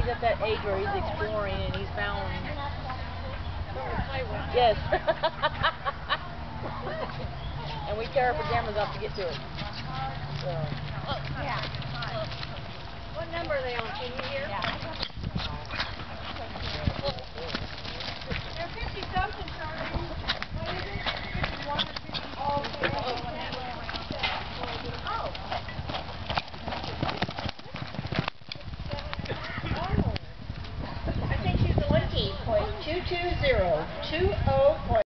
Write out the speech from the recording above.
at that age where he's exploring and he's found. Yes. And we tear our pajamas off to get to it. So. Yeah. What number are they on? Can you hear? Yeah. They're 50-something, Charlie. What is it? 51 or 50? Oh, okay. I think she's 20.220.